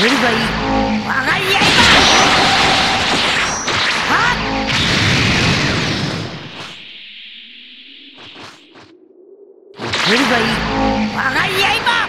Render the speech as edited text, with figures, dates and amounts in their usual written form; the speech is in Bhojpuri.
るがいい。我が刃。はっ。受けるがいい。我が刃。